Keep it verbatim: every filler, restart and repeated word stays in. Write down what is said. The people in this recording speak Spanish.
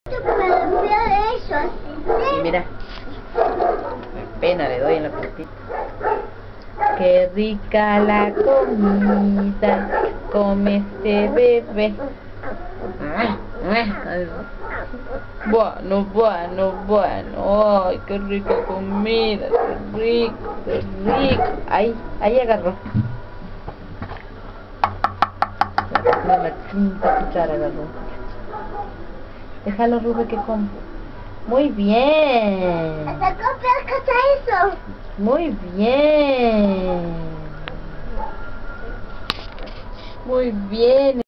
Pero veo eso así. Y mira, me pena, le doy en la puntita. Qué rica la comida, come este bebé. Bueno, bueno, bueno. Ay, qué rica comida, qué rico, qué rico. Ahí, ahí agarró. La, la quinta cuchara agarró. Déjalo, Rubén, que come. Muy bien. ¿Hasta qué está eso? Muy bien. Muy bien.